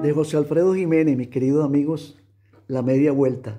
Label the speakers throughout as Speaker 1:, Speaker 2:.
Speaker 1: de José Alfredo Jiménez, mis queridos amigos, La Media Vuelta.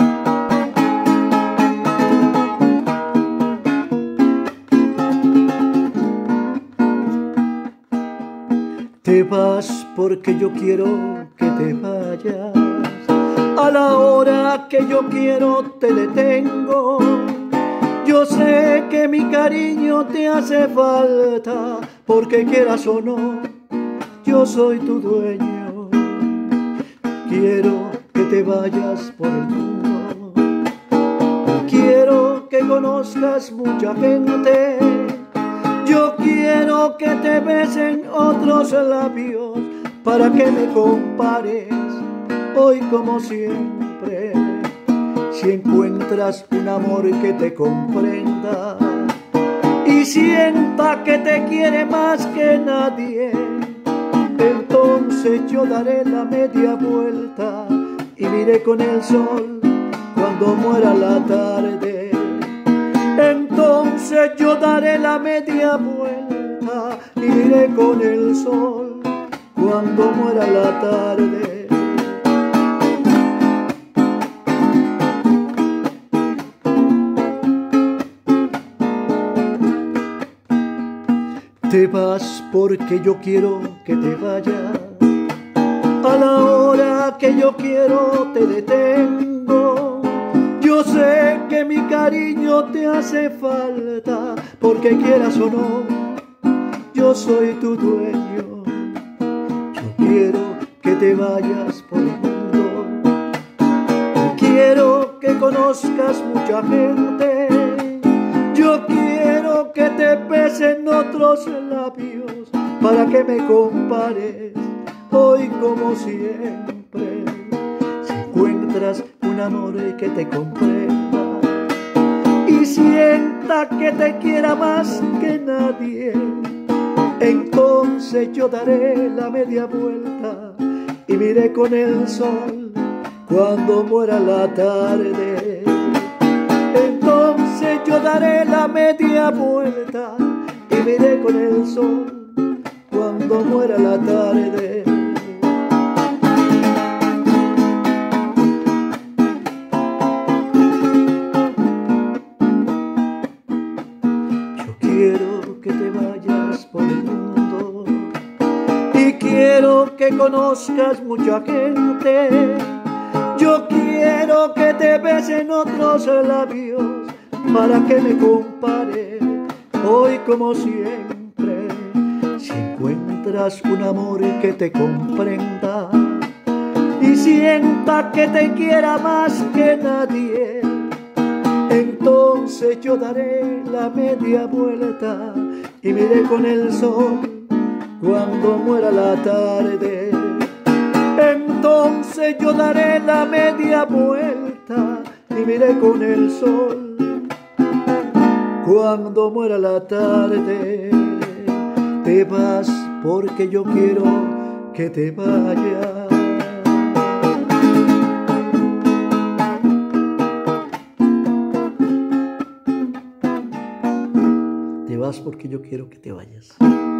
Speaker 1: Te vas porque yo quiero que te vayas. A la hora que yo quiero te detengo. Yo sé que mi cariño te hace falta, porque quieras o no, yo soy tu dueño. Quiero que te vayas por el mundo. Quiero que conozcas mucha gente. Yo quiero que te besen otros labios para que me compares hoy como siempre. Si encuentras un amor que te comprenda y sienta que te quiere más que nadie, entonces yo daré la media vuelta y miré con el sol cuando muera la tarde. Entonces yo daré la media vuelta y miré con el sol cuando muera la tarde. Te vas porque yo quiero que te vayas. A la hora que yo quiero te detengo. Yo sé que mi cariño te hace falta, porque quieras o no, yo soy tu dueño. Yo quiero que te vayas por el mundo. Quiero que conozcas mucha gente. Yo quiero que te besen otros labios para que me compares hoy como siempre. Si encuentras un amor que te comprenda y sienta que te quiera más que nadie, entonces yo daré la media vuelta y miré con el sol cuando muera la tarde. Entonces yo daré la media vuelta y miré con el sol cuando muera la tarde. Yo quiero que te vayas por el mundo y quiero que conozcas mucha gente. Yo quiero que te besen otros labios para que me compare hoy como siempre. Si encuentras un amor que te comprenda y sienta que te quiera más que nadie, entonces yo daré la media vuelta y miré con el sol cuando muera la tarde. Entonces yo daré la media vuelta y miré con el sol cuando muera la tarde. Te vas porque yo quiero que te vayas. Te vas porque yo quiero que te vayas.